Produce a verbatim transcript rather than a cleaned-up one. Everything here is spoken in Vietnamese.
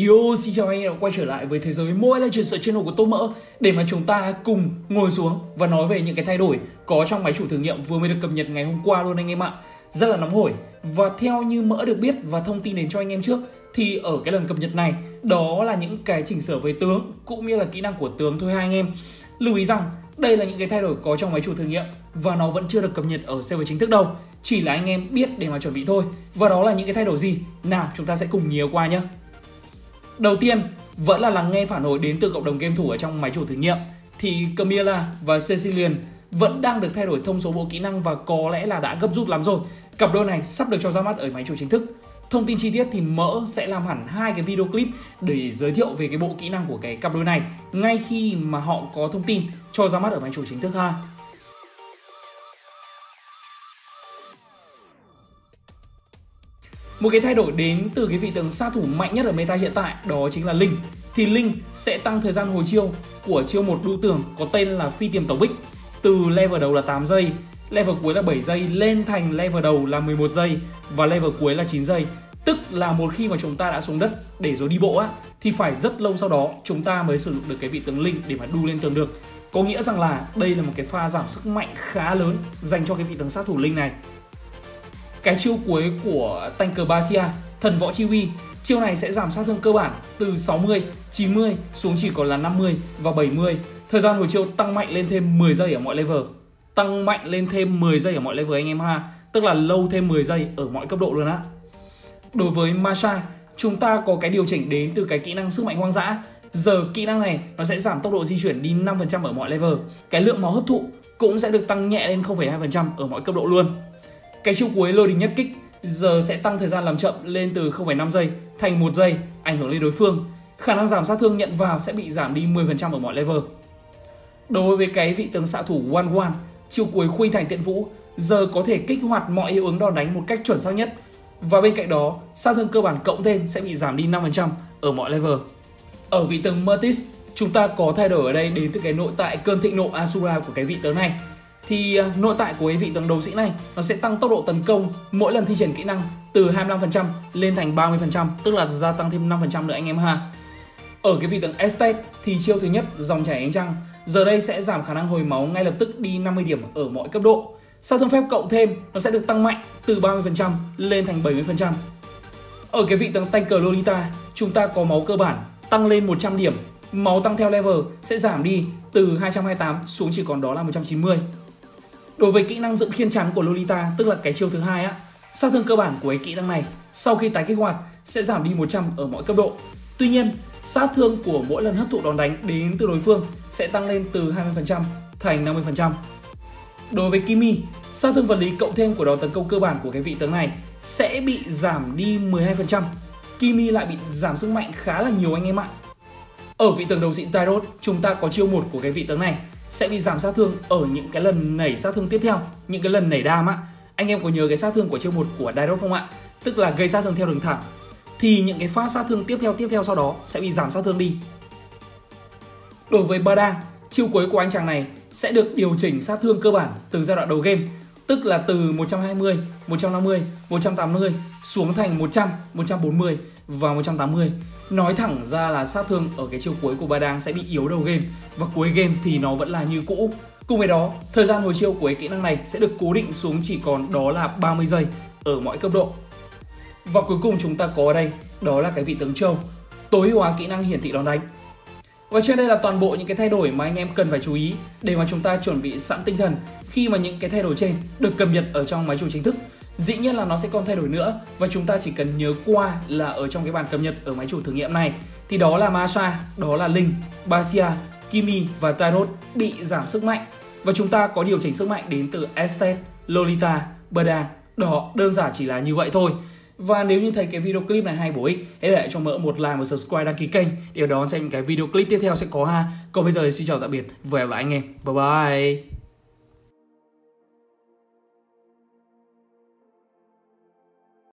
Yo, xin chào anh em đã quay trở lại với thế giới Mobile Legends ở channel của Tô Mỡ để mà chúng ta cùng ngồi xuống và nói về những cái thay đổi có trong máy chủ thử nghiệm vừa mới được cập nhật ngày hôm qua luôn anh em ạ. Rất là nóng hổi. Và theo như Mỡ được biết và thông tin đến cho anh em trước thì ở cái lần cập nhật này đó là những cái chỉnh sửa về tướng cũng như là kỹ năng của tướng thôi hai anh em. Lưu ý rằng đây là những cái thay đổi có trong máy chủ thử nghiệm và nó vẫn chưa được cập nhật ở server chính thức đâu. Chỉ là anh em biết để mà chuẩn bị thôi. Và đó là những cái thay đổi gì? Nào chúng ta sẽ cùng nhiều qua nhé. Đầu tiên vẫn là lắng nghe phản hồi đến từ cộng đồng game thủ ở trong máy chủ thử nghiệm. Thì Camilla và Cecilian vẫn đang được thay đổi thông số bộ kỹ năng và có lẽ là đã gấp rút lắm rồi. Cặp đôi này sắp được cho ra mắt ở máy chủ chính thức. Thông tin chi tiết thì Mỡ sẽ làm hẳn hai cái video clip để giới thiệu về cái bộ kỹ năng của cái cặp đôi này ngay khi mà họ có thông tin cho ra mắt ở máy chủ chính thức ha. Một cái thay đổi đến từ cái vị tướng sát thủ mạnh nhất ở meta hiện tại đó chính là Linh. Thì Linh sẽ tăng thời gian hồi chiêu của chiêu một đu tường có tên là Phi Tiềm Tổng Bích từ level đầu là tám giây, level cuối là bảy giây lên thành level đầu là mười một giây và level cuối là chín giây. Tức là một khi mà chúng ta đã xuống đất để rồi đi bộ á thì phải rất lâu sau đó chúng ta mới sử dụng được cái vị tướng Linh để mà đu lên tường được. Có nghĩa rằng là đây là một cái pha giảm sức mạnh khá lớn dành cho cái vị tướng sát thủ Linh này. Cái chiêu cuối của tanker Basia, thần võ chi uy, chiêu này sẽ giảm sát thương cơ bản từ sáu mươi, chín mươi xuống chỉ còn là năm mươi và bảy mươi. Thời gian hồi chiêu tăng mạnh lên thêm mười giây ở mọi level. Tăng mạnh lên thêm mười giây ở mọi level anh em ha. Tức là lâu thêm mười giây ở mọi cấp độ luôn á. Đối với Masha, chúng ta có cái điều chỉnh đến từ cái kỹ năng sức mạnh hoang dã. Giờ kỹ năng này nó sẽ giảm tốc độ di chuyển đi năm phần trăm ở mọi level. Cái lượng máu hấp thụ cũng sẽ được tăng nhẹ lên không phẩy hai phần trăm ở mọi cấp độ luôn. Cái chiêu cuối lôi đình nhất kích giờ sẽ tăng thời gian làm chậm lên từ không phẩy năm giây thành một giây, ảnh hưởng lên đối phương. Khả năng giảm sát thương nhận vào sẽ bị giảm đi mười phần trăm ở mọi level. Đối với cái vị tướng xạ thủ One One, chiêu cuối khuynh thành tiện vũ giờ có thể kích hoạt mọi hiệu ứng đòn đánh một cách chuẩn xác nhất. Và bên cạnh đó, sát thương cơ bản cộng thêm sẽ bị giảm đi năm phần trăm ở mọi level. Ở vị tướng Mertis, chúng ta có thay đổi ở đây đến từ cái nội tại cơn thịnh nộ Asura của cái vị tướng này. Thì nội tại của cái vị tướng đấu sĩ này nó sẽ tăng tốc độ tấn công mỗi lần thi triển kỹ năng từ hai mươi lăm phần trăm lên thành ba mươi phần trăm, tức là gia tăng thêm năm phần trăm nữa anh em ha. Ở cái vị tướng Estate thì chiêu thứ nhất dòng chảy ánh trăng giờ đây sẽ giảm khả năng hồi máu ngay lập tức đi năm mươi điểm ở mọi cấp độ. Sát thương phép cộng thêm nó sẽ được tăng mạnh từ ba mươi phần trăm lên thành bảy mươi phần trăm. Ở cái vị tướng tanker Lolita, chúng ta có máu cơ bản tăng lên một trăm điểm, máu tăng theo level sẽ giảm đi từ hai trăm hai mươi tám xuống chỉ còn đó là một trăm chín mươi. Đối với kỹ năng dựng khiên chắn của Lolita, tức là cái chiêu thứ hai á, sát thương cơ bản của cái kỹ năng này sau khi tái kích hoạt sẽ giảm đi một trăm ở mọi cấp độ. Tuy nhiên, sát thương của mỗi lần hấp thụ đòn đánh đến từ đối phương sẽ tăng lên từ hai mươi phần trăm thành năm mươi phần trăm. Đối với Kimi, sát thương vật lý cộng thêm của đòn tấn công cơ bản của cái vị tướng này sẽ bị giảm đi mười hai phần trăm. Kimi lại bị giảm sức mạnh khá là nhiều anh em ạ. Ở vị tướng đấu sĩ Tyrod, chúng ta có chiêu một của cái vị tướng này sẽ bị giảm sát thương ở những cái lần nảy sát thương tiếp theo, những cái lần nảy đam á. Anh em có nhớ cái sát thương của chiêu một của Tyrod không ạ? Tức là gây sát thương theo đường thẳng. Thì những cái phát sát thương tiếp theo tiếp theo sau đó sẽ bị giảm sát thương đi. Đối với Badang, chiêu cuối của anh chàng này sẽ được điều chỉnh sát thương cơ bản từ giai đoạn đầu game, tức là từ một trăm hai mươi, một trăm năm mươi, một trăm tám mươi xuống thành một trăm, một trăm bốn mươi và một trăm tám mươi. Nói thẳng ra là sát thương ở cái chiêu cuối của Badang sẽ bị yếu đầu game và cuối game thì nó vẫn là như cũ. Cùng với đó, thời gian hồi chiêu của cái kỹ năng này sẽ được cố định xuống chỉ còn đó là ba mươi giây ở mọi cấp độ. Và cuối cùng chúng ta có ở đây đó là cái vị tướng Châu, tối ưu hóa kỹ năng hiển thị đòn đánh. Và trên đây là toàn bộ những cái thay đổi mà anh em cần phải chú ý để mà chúng ta chuẩn bị sẵn tinh thần khi mà những cái thay đổi trên được cập nhật ở trong máy chủ chính thức. Dĩ nhiên là nó sẽ còn thay đổi nữa và chúng ta chỉ cần nhớ qua là ở trong cái bản cập nhật ở máy chủ thử nghiệm này thì đó là Masha, đó là Linh, Basia, Kimi và Tyrod bị giảm sức mạnh và chúng ta có điều chỉnh sức mạnh đến từ Estate, Lolita, Badang. Đó, đơn giản chỉ là như vậy thôi. Và nếu như thấy cái video clip này hay bổ ích, hãy để lại cho Mỡ một like, một subscribe, đăng ký kênh để đón xem cái video clip tiếp theo sẽ có ha. Còn bây giờ thì xin chào tạm biệt và hẹn gặp lại anh em. Bye bye.